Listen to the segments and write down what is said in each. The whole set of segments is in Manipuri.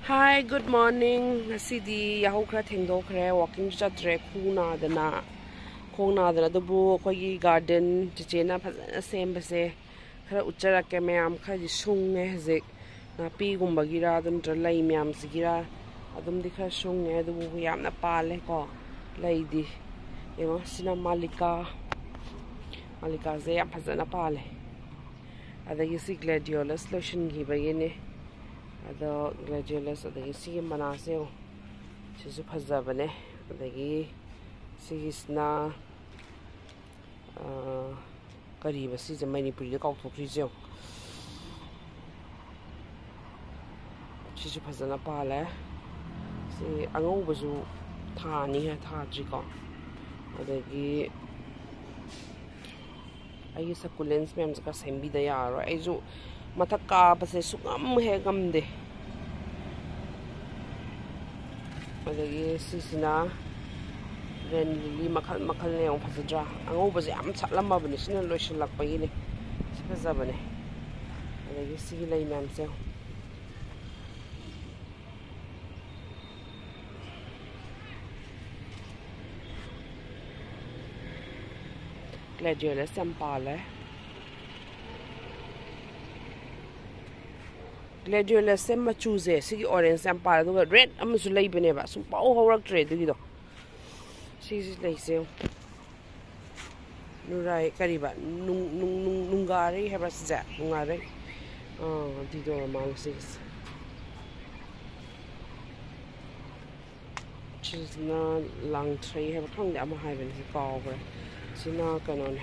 Hi, good morning. Ngasi yahu khra thengdo khre walking chatre khuna dana dubu khoi garden chichena phajana sembase khara uchara ke myam khari sungne hzik na pi gumbagira dun tra lai myam sigira adum di khara sungne dubu yamna pale ko lai di yengo sina malika ze yam phajana pale adagi si gladiolus lotion gi bayene ado gladiolus adagi si manase sisu phajabane adagi sigisna kariba si je manipuri da kauthokhri je sisu phajana pale si angau bazu thani ha thaji ko adagi ai succulents mem ka sembi da yaro ai ju mathaka base sungam he gamde adagi sisina ren lili makhal ne ong phajadra angau base am chalamba bani sina lotion lak pai ni sipaza bane adagi si lai mem se gladiolus sampale gladiolus sem machuze sigi orange sampale do red amsu lei bene ba sum pau horak tre du do si lei se nurai kariba nungari heba sa nungare di do mal sis chisna lang tree heba thong da ma hai ben si kaw ba sina kanon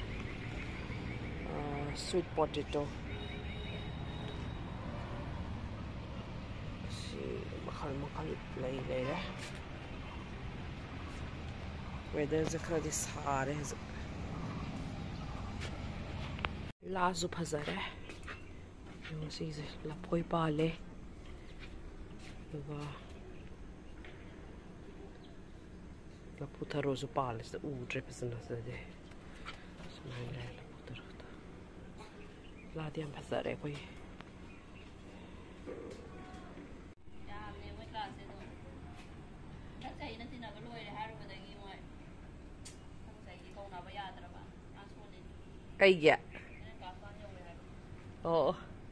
sweet potato si makal lay ra weather zakha this hard is la zu phazare yo si la poi pale va la puta rosu pale sta representa sta de smile la puta rota la diam passare poi ya me we ka se do ta sai na tin na ba loi ha ru ba da gi moi ta sai gi tong na ba ya tra ba a so ni ai ya ka sa yo we oh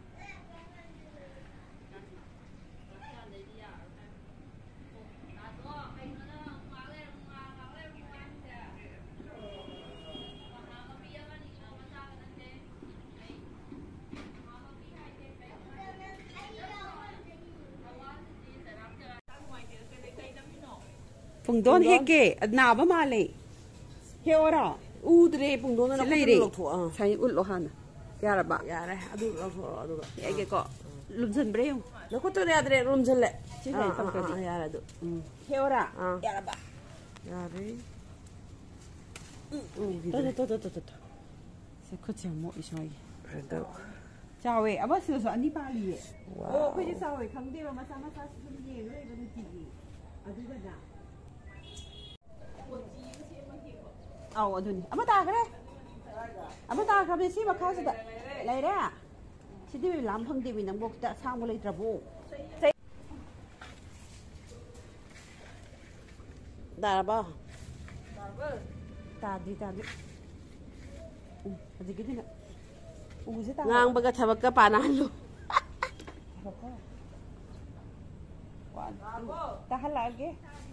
Pungdon heke adna ba male he ora udre pungdon na ko tho sai ul lo han yara ba yare adu lo tho adu ege ko lumjan breu lo ko to adre lumjan le chi sai tam ka di yara adu he ora yara ba yare to se ko che mo isoi do chawe aba si so ani pa li o ko ji chawe khang de ba ma sa su ni le ba du ji adu ba na aduni ama ta kare ama ta kare si ba kha da lai ra si di lam phang di bi nang bok ta sang mo lai tra bu da ba ta di adi gidi na uzi ta ngang ba ga thabak ka pa na lu ta hala ge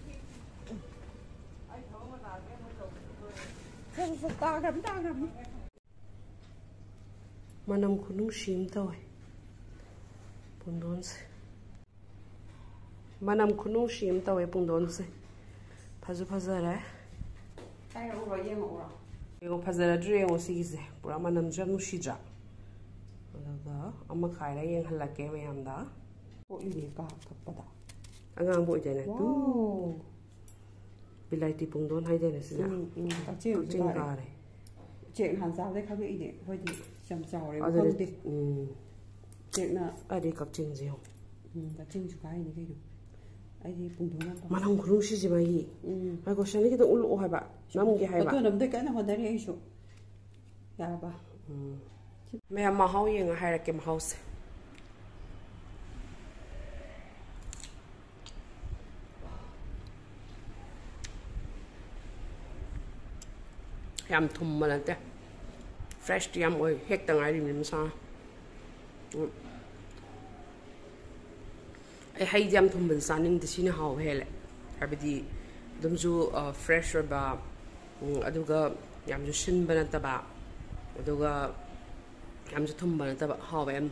manam khunung shim tawe pungdon se manam khunung shim tawe pungdon se phazara ai ro yengo phazara dre ngo si se pura manam janu shija daga amma khaira yeng halake mayam da o ile ka thappada angang bo jane tu bilaiti pungdon hai jane sina ching ka re chuyện hàn sao đấy không nghĩ vậy thì chăm chào đấy không đi chuyện là ai đi cặp trình gì không cặp trình chụp cái này cái được ai đi cùng thằng mà không có lúc gì mà gì ai có sáng nay cái tụi ulu hay bạn nắm cái hay bạn tôi nắm cái nào hoàn thành ấy số ya ba mẹ mà hao gì ngay hay là cái mà hao yam thumma nate fresh ti yam oi hek ta ngai rim sa ai hai yam thumban sa ning de sina haw hele habidi dum ju fresh ba aduga yam ju shin ba nata ba aduga yam ju thumba nata ba haw em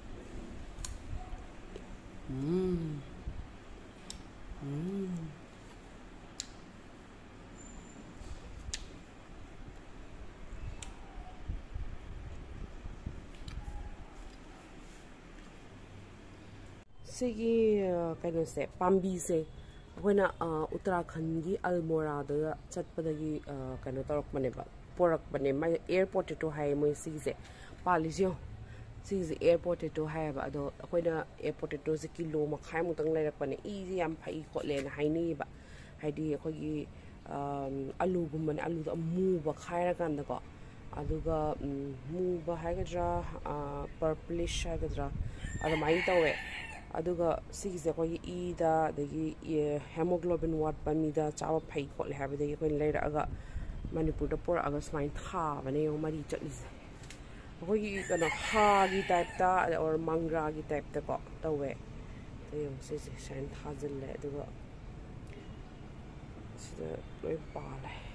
Sigi kano se pambi se akoina Uttarakhand gi Almora da chatpadagi kano torok mane ba porak bane mai airport to hai moi sigi se palisio sigi airport to hai ba ado akoina airport to se kilo makhai mu tang lairak bane easy yam phai ko le na hai ni ba haidi akogi alu gumane alu da mu ba khaira kan da ko aduga mu ba haigadra purplish haigadra ada mai tawe aduga sigise ko ida dagi hemoglobin wat pamida chawa phai ko le habe dagi ko leira aga manipur da por aga smain tha bane yo mari chatise ko gi kana ha gi type ta or mangra gi type ta ko tawe te yo se shan tha jil le aduga sida loi pa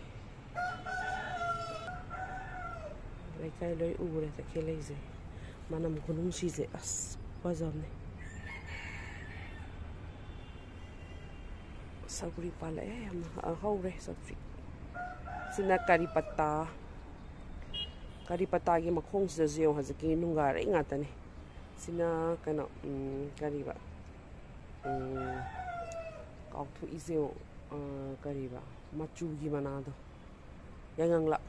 le kai loi ure ta keleze manam gunum sise as bazamne Saguri pala yam haure sabji sina kari patta gi makhong se zio hazaki nunga re ngata ne sina kana kari ba kaw thu izio kari ba machu gi manado yangang la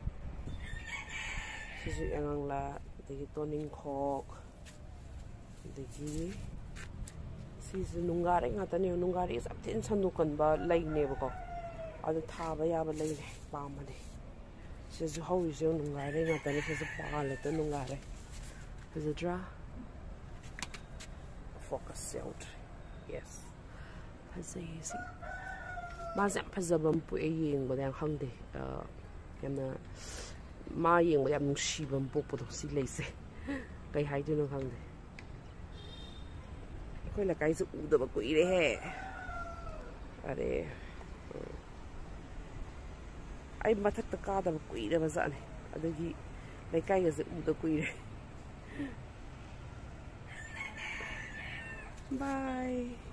sisi yangang la de toning khok de gi Sisi nungari nga tani nungari is up tin sandukan ba lay ne ba ko ado tha ba ya ba lay ne pa ma de sisi how is yo nungari nga tani sisi pa la ta nungari sisi dra focus out yes phase si ma zam phazabam pu e yeng ba dang hang de yamna ma yeng ba yam nushi bam pu pu si lay se kai hai du no hang de Koi la kai su uda ba koi re he are ai mathak ta ka da ba koi re ba za ne adagi lai kai ga su uda koi re bye